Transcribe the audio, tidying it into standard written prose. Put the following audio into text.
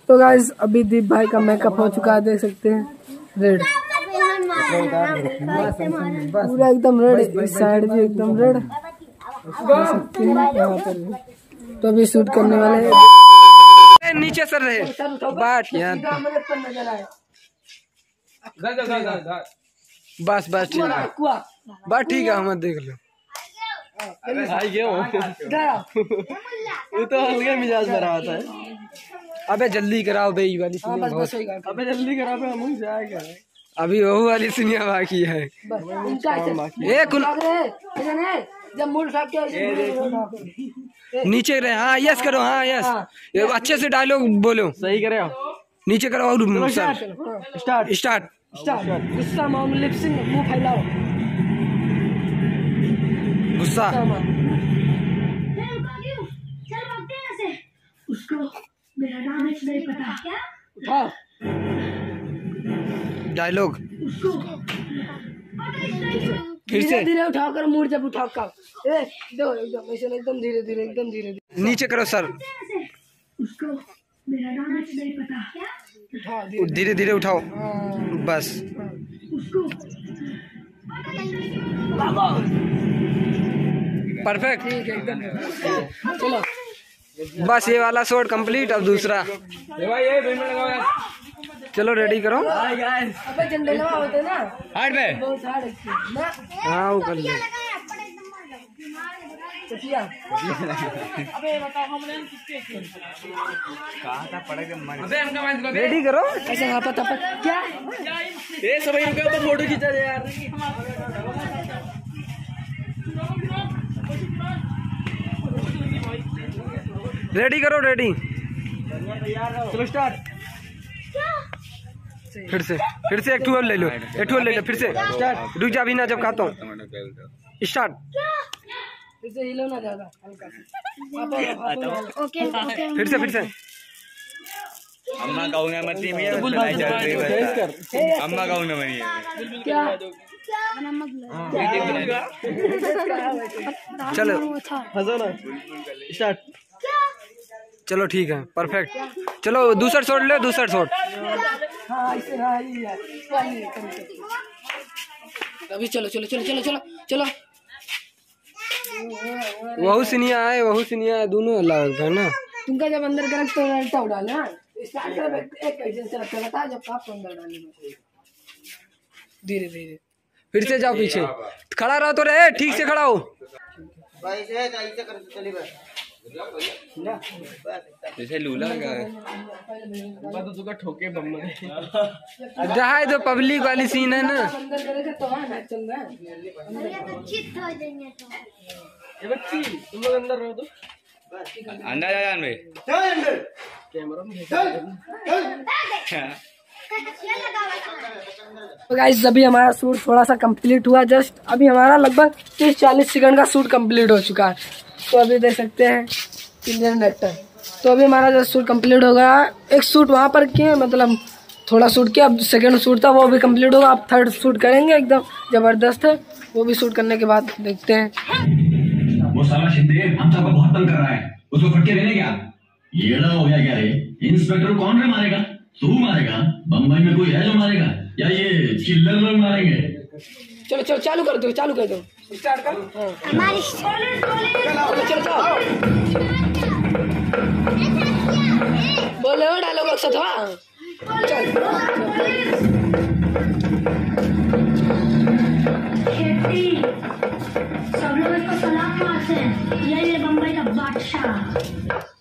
तो गाइस अभी दीप भाई का मेकअप हो चुका है, देख सकते हैं रेड, पूरा एकदम रेड, इस साइड भी एकदम रेड, देख सकते हैं यहाँ पर। तो अभी शूट करने वाले हैं। नीचे सर रहे बाट यार, बस बस ठीक है, बस ठीक है, हम देख लो। वो तो हल्के मिजाज में रहा था। अबे जल्दी कराओ बे, ये वाली सीनिया बहुत, अबे जल्दी कराओ बे, हम जाएगा। अभी वो वाली सीनिया बाकी है। ए कुल नीचे रहे, हाँ यस करो, हाँ यस, अच्छे से डायलॉग बोलो, सही करे, नीचे करो और स्टार्ट स्टार्ट गुस्सा में लिपसिंग, मुंह फैलाओ, गुस्सा। उसको मेरा नाम नहीं पता, डायलॉग फिर से धीरे उठाओ कर, मूड जब उठाओ का दो एकदम ऐसे, एकदम धीरे धीरे, एकदम धीरे धीरे नीचे करो सर। उसको मेरा नाम नहीं पता, धीरे धीरे उठाओ बस। परफेक्ट, ठीक है एकदम। चलो बस ये वाला शॉट कंप्लीट। अब दूसरा, चलो रेडी करो। हाँ वो कर लो। रेडी करो ऐसे, यहाँ पर क्या ये सब तो फोटो खींचा जाए यार। रेडी करो, रेडी, चलो स्टार्ट। फिर से एक टूल ले लो, फिर से स्टार्ट। रुक जा अभी ना, जब खाता हूँ स्टार्ट। फिर से हिलो ना ज्यादा, हल्का ओके। फिर से अम्मा कहूँगा मत नहीं, अम्मा कहूँगा मत क्या। चलो स्टार्ट। चलो ठीक है, परफेक्ट। चलो दूसरा शॉट ले, दूसरा शॉट। अभी चलो चलो चलो चलो चलो चलो। वहू सिनिया है, दोनों अलग है ना। तुमका जब अंदर करेक्ट तो उल्टा डालना, स्टार्ट कर एक से रखता है, जब आप अंदर डालने धीरे धीरे। फिर से जाओ पीछे, खड़ा रहो तो रे, ठीक से खड़ा हो। जैसे लूला ठोके बम जहाँ तो पब्लिक वाली सीन है ना। बच्ची तुम लोग अंदर रहो तो अंदर जा जान भाई, तो गाइस अभी हमारा शूट थोड़ा सा कंप्लीट हुआ, जस्ट अभी हमारा लगभग 30-40 सेकंड का शूट कंप्लीट हो चुका है। तो अभी देख सकते हैं इंडियन एक्टर। तो अभी हमारा जो शूट कंप्लीट हो गया, एक शूट वहाँ पर किए, मतलब थोड़ा शूट किया, अब सेकंड शूट था वो भी कंप्लीट होगा। अब थर्ड शूट करेंगे, एकदम जबरदस्त है, वो भी शूट करने के बाद देखते हैं। वो साला शिंदे हम सबको बहुत तंग कर रहा है, उसको फटके देने क्या? ये हो गया क्या रे? इंस्पेक्टर कौन है मारेगा? तू मारेगा? बम्बई में कोई है जो मारेगा, या ये चिल्लर लोग मारेंगे? चलो चलो चालू कर दो, स्टार्ट कर। बोले हो डायलॉग अच्छा था। सब लोग इसको सलाम मारते हैं, ये बम्बई का बादशाह।